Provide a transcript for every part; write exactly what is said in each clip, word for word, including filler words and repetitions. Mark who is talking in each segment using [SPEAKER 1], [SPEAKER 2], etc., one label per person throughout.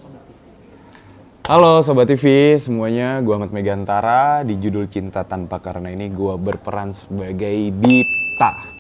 [SPEAKER 1] Halo Sobat T V semuanya, gue Ahmad Megantara. Di judul Cinta Tanpa Karena ini gue berperan sebagai Dipta.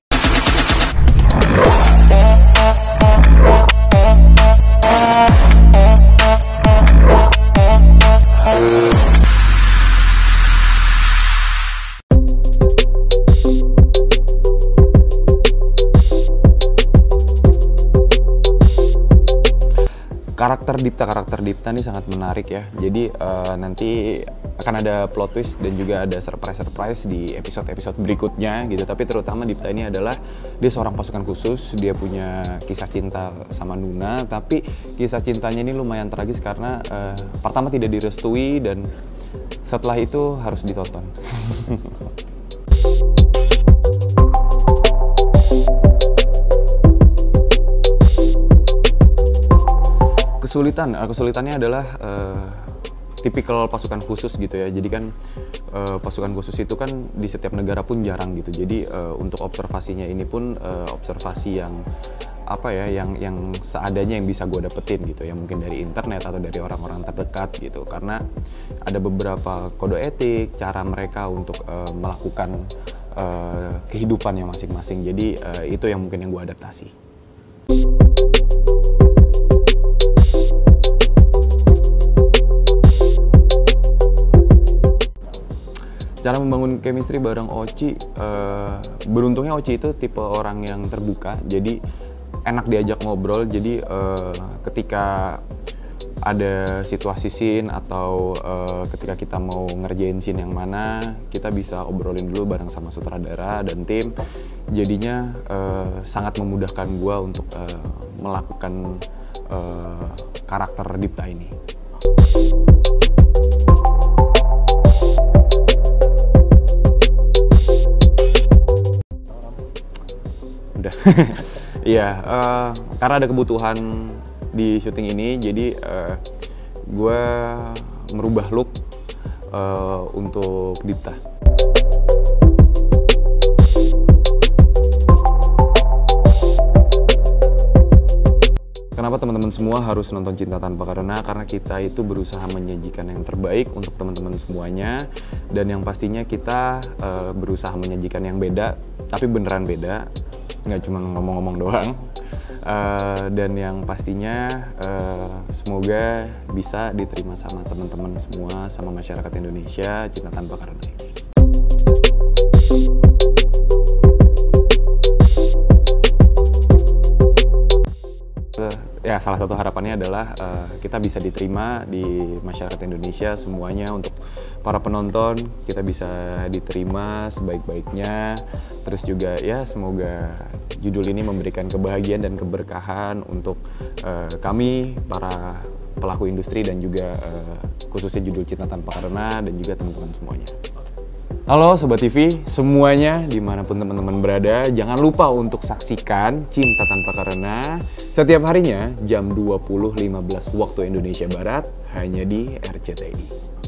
[SPEAKER 1] Karakter Dipta, karakter Dipta ini sangat menarik ya. Jadi uh, nanti akan ada plot twist dan juga ada surprise-surprise di episode-episode berikutnya gitu. Tapi terutama Dipta ini adalah dia seorang pasukan khusus. Dia punya kisah cinta sama Nuna, tapi kisah cintanya ini lumayan tragis karena uh, pertama tidak direstui dan setelah itu harus ditonton. Kesulitan, kesulitannya adalah uh, tipikal pasukan khusus gitu ya. Jadi kan uh, pasukan khusus itu kan di setiap negara pun jarang gitu. Jadi uh, untuk observasinya ini pun uh, observasi yang apa ya, yang yang seadanya yang bisa gue dapetin gitu ya. Mungkin dari internet atau dari orang-orang terdekat gitu. Karena ada beberapa kode etik, cara mereka untuk uh, melakukan uh, kehidupannya masing-masing. Jadi uh, itu yang mungkin yang gue adaptasi. Cara membangun chemistry bareng Oci, uh, beruntungnya Oci itu tipe orang yang terbuka, jadi enak diajak ngobrol. Jadi uh, ketika ada situasi scene atau uh, ketika kita mau ngerjain scene yang mana, kita bisa obrolin dulu bareng sama sutradara dan tim. Jadinya uh, sangat memudahkan gua untuk uh, melakukan uh, karakter Dipta ini. Iya, uh, karena ada kebutuhan di syuting ini, jadi uh, gue merubah look uh, untuk Dipta. Kenapa teman-teman semua harus nonton Cinta Tanpa Karena? Karena kita itu berusaha menyajikan yang terbaik untuk teman-teman semuanya. Dan yang pastinya kita uh, berusaha menyajikan yang beda, tapi beneran beda. Nggak cuma ngomong-ngomong doang. Uh, dan yang pastinya uh, semoga bisa diterima sama teman-teman semua, sama masyarakat Indonesia, Cinta Tanpa Karena ini. Ya, salah satu harapannya adalah uh, kita bisa diterima di masyarakat Indonesia semuanya. Untuk para penonton, kita bisa diterima sebaik-baiknya. Terus juga ya semoga judul ini memberikan kebahagiaan dan keberkahan untuk uh, kami, para pelaku industri, dan juga uh, khususnya judul Cinta Tanpa Karena dan juga teman-teman semuanya. Halo Sobat T V semuanya, dimanapun teman-teman berada, jangan lupa untuk saksikan Cinta Tanpa Karena setiap harinya jam dua puluh lima belas waktu Indonesia Barat hanya di R C T I.